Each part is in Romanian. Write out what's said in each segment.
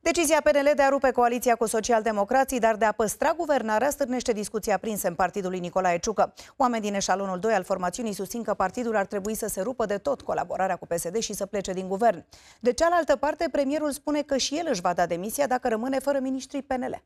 Decizia PNL de a rupe coaliția cu socialdemocrații, dar de a păstra guvernarea, stârnește discuții aprinse în partidul lui Nicolae Ciucă. Oameni din eșalonul 2 al formațiunii susțin că partidul ar trebui să se rupă de tot colaborarea cu PSD și să plece din guvern. De cealaltă parte, premierul spune că și el își va da demisia dacă rămâne fără miniștrii PNL.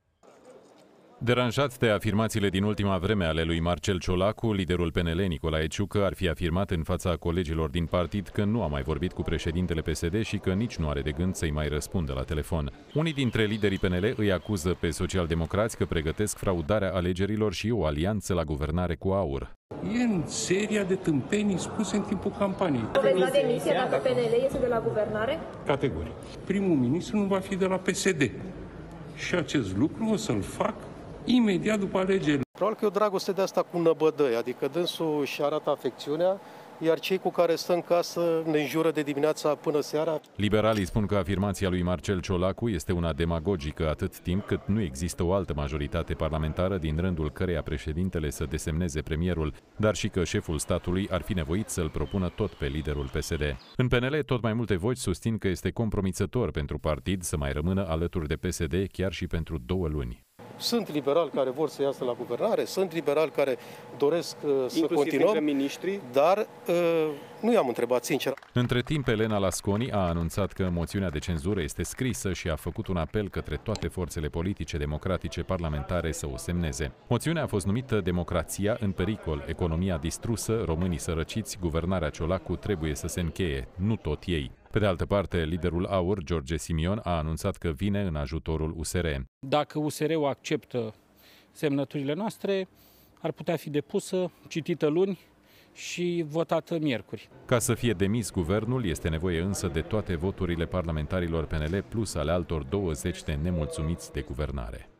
Deranjat de afirmațiile din ultima vreme ale lui Marcel Ciolacu, liderul PNL Nicolae Ciucă ar fi afirmat în fața colegilor din partid că nu a mai vorbit cu președintele PSD și că nici nu are de gând să-i mai răspundă la telefon. Unii dintre liderii PNL îi acuză pe socialdemocrați că pregătesc fraudarea alegerilor și o alianță la guvernare cu AUR. E în seria de tâmpenii spuse în timpul campaniei. Veți da demisia dacă PNL iese de la guvernare? Categoric. Primul ministru nu va fi de la PSD. Și acest lucru o să-l fac imediat după alegeri. Probabil că e o dragoste de asta cu năbădăi, adică dânsul își arată afecțiunea, iar cei cu care stă în casă ne înjură de dimineața până seara. Liberalii spun că afirmația lui Marcel Ciolacu este una demagogică atât timp cât nu există o altă majoritate parlamentară din rândul căreia președintele să desemneze premierul, dar și că șeful statului ar fi nevoit să-l propună tot pe liderul PSD. În PNL, tot mai multe voci susțin că este compromițător pentru partid să mai rămână alături de PSD chiar și pentru 2 luni. Sunt liberali care vor să iasă la guvernare, sunt liberali care doresc să continuăm, dar nu i-am întrebat sincer. Între timp, Elena Lasconi a anunțat că moțiunea de cenzură este scrisă și a făcut un apel către toate forțele politice democratice parlamentare să o semneze. Moțiunea a fost numită Democrația în pericol, economia distrusă, românii sărăciți, guvernarea Ciolacu trebuie să se încheie, nu tot ei. Pe de altă parte, liderul AUR, George Simion, a anunțat că vine în ajutorul USR. Dacă USR-ul acceptă semnăturile noastre, ar putea fi depusă, citită luni și votată miercuri. Ca să fie demis guvernul, este nevoie însă de toate voturile parlamentarilor PNL plus ale altor 20 de nemulțumiți de guvernare.